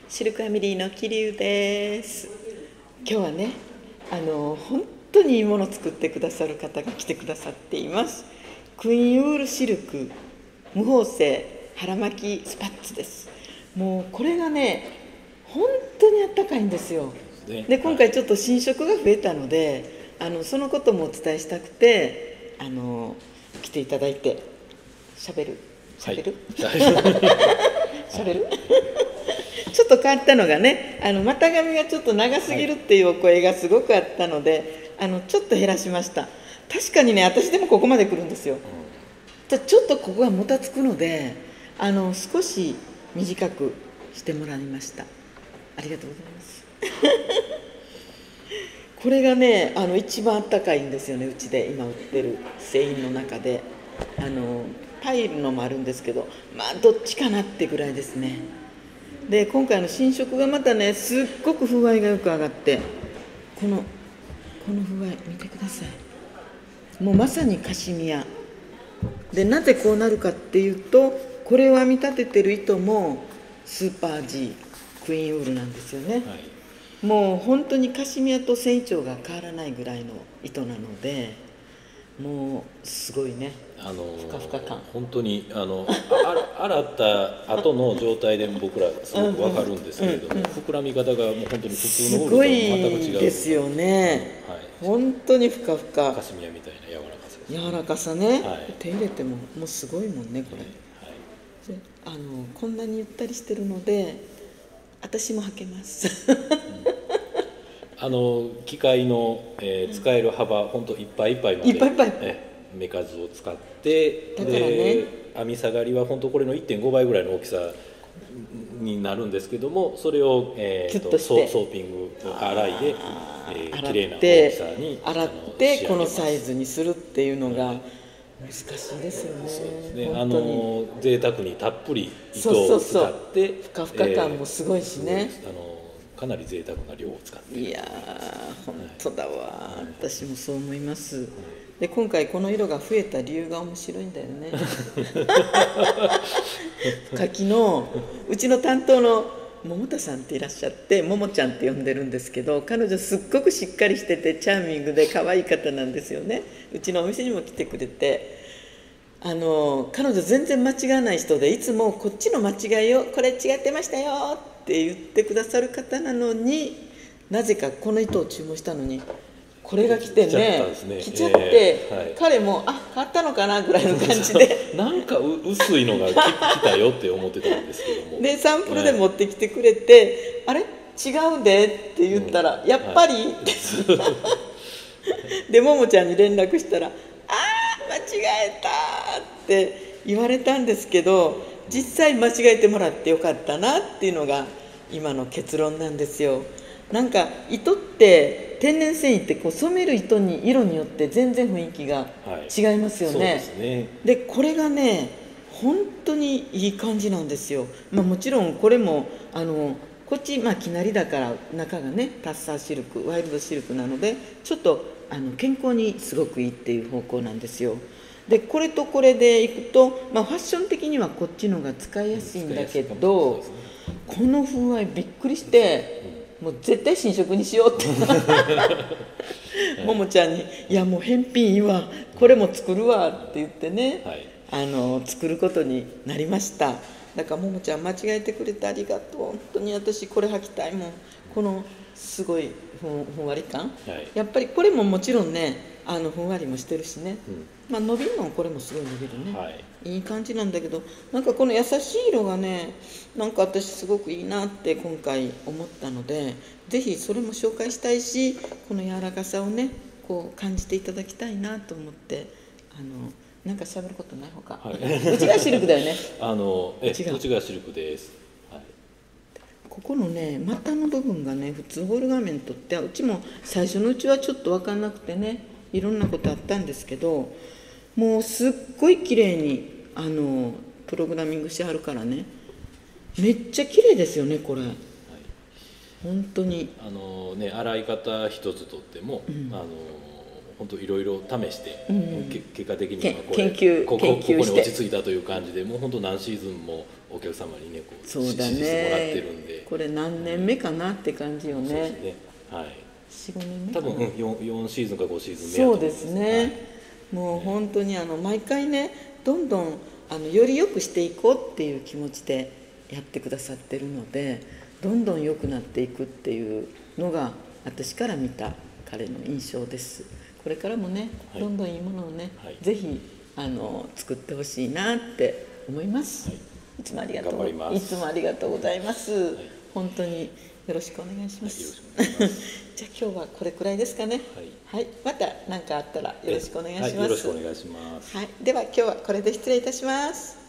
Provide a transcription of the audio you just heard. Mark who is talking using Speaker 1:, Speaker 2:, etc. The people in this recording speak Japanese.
Speaker 1: シルクファミリーの桐生です。今日はね、本当にいいものを作ってくださる方が来てくださっています。クイーンウールシルク無縫製腹巻きスパッツです。もうこれがね、本当にあったかいんですよ。で、今回ちょっと新色が増えたので、そのこともお伝えしたくて、来ていただいて、しゃべるしゃべるちょっと変わったのがね、股上がちょっと長すぎるっていうお声がすごくあったので、ちょっと減らしました。確かにね、私でもここまで来るんですよ。ちょっとここがもたつくので、少し短くしてもらいました。ありがとうございます。これがね、一番あったかいんですよね、うちで今売ってる製品の中で。パイルのもあるんですけど、まあどっちかなってぐらいですね。で、今回の新色がまたね、すっごく風合いがよく上がって、この風合い見てください。もうまさにカシミヤで、なぜこうなるかっていうと、これを編み立ててる糸もスーパー G クイーンウールなんですよね、はい、もう本当にカシミヤと繊維長が変わらないぐらいの糸なので、もうすごいね、ふかふか感。
Speaker 2: 本当に洗った後の状態でも僕らすごく分かるんですけれども、膨らみ方がもう本当に普通のウールとは全く違う。
Speaker 1: すごいですよね、はい、本当にふかふか、
Speaker 2: カシミヤみたいな柔らかさです、
Speaker 1: ね、柔らかさね、はい、手入れてももうすごいもんねこれ、はい、でこんなにゆったりしてるので私も履けます、
Speaker 2: 機械の、使える幅本当いっぱいいっぱいまで目数を使って、だからね、編み下がりは本当これの 1.5 倍ぐらいの大きさになるんですけども、それを、ソーピング洗いで、きれいな大きさに
Speaker 1: 洗ってこのサイズにするっていうのが難しいですよね。そうですね、
Speaker 2: 贅沢にたっぷり糸を使って
Speaker 1: ふかふか感もすごいしね、
Speaker 2: かなり贅沢な量を使って
Speaker 1: いやー本当だわ、私もそう思います。で、今回この色が増えた理由が面白いんだよね。柿のうちの担当の桃田さんっていらっしゃって、ももちゃんって呼んでるんですけど、彼女すっごくしっかりしててチャーミングで可愛い方なんですよね。うちのお店にも来てくれて、彼女全然間違わない人で、いつもこっちの間違いをこれ違ってましたよって言ってくださる方なのに、なぜかこの糸を注文したのにこれが来てね、来ちゃって、はい、彼も変わったのかなぐらいの感じで
Speaker 2: なんか薄いのが来たよって思ってたんですけども、
Speaker 1: でサンプルで持ってきてくれて、あれ違うでって言ったら、やっぱり、はい、でももちゃんに連絡したら、間違えたって言われたんですけど、実際間違えてもらってよかったなっていうのが今の結論なんですよ。なんか糸って天然繊維ってこう染める糸に色によって全然雰囲気が違いますよね。はい、そうですね。でこれがね本当にいい感じなんですよ。もちろんこれもこっち生成りだから中がねタッサーシルクワイルドシルクなのでちょっと健康にすごくいいっていう方向なんですよ。でこれとこれでいくと、ファッション的にはこっちのが使いやすいんだけど、この風合いびっくりして。もう絶対新色にしようってももちゃんに「いやもう返品いいわ、これも作るわ」って言ってね、はい、作ることになりました。だからももちゃん間違えてくれてありがとう。本当に私これ履きたいもん。このすごいふんわり感、はい、やっぱりこれももちろんねふんわりもしてるしね、伸びるのもこれもすごい伸びるね、はい、いい感じなんだけど、なんかこの優しい色がねなんか私すごくいいなって今回思ったので、ぜひそれも紹介したいし、この柔らかさをねこう感じていただきたいなと思って、なんか喋ることないほか、はい、うちがシルクだよね
Speaker 2: うちがシルクです。
Speaker 1: ここのね股の部分がね普通ホールガーメントってうちも最初のうちはちょっと分かんなくてね、いろんなことあったんですけど、もうすっごい綺麗にプログラミングしてあるからね、めっちゃ綺麗ですよねこれ、はい、本当に
Speaker 2: 洗い方一つとっても、本当いろいろ試して、結果的にはここに落ち着いたという感じで、もう本当何シーズンもお客様にねこう支持してもらってるんで、
Speaker 1: これ何年目かなって感じよね。
Speaker 2: そうですね、はい、
Speaker 1: 4、5年目かな。
Speaker 2: 多分、4シーズンか5シーズン目
Speaker 1: そうですね、もう本当に毎回ね、どんどんより良くしていこうっていう気持ちでやってくださってるので、どんどん良くなっていくっていうのが私から見た彼の印象です。これからもね、どんどんいいものをね、ぜひ作ってほしいなって思います。いつもありがとうございます。本当によろしくお願いします。じゃあ今日はこれくらいですかね。はい、また何かあったらよろしくお願いします。
Speaker 2: よろしくお願いします。
Speaker 1: はい、では今日はこれで失礼いたします。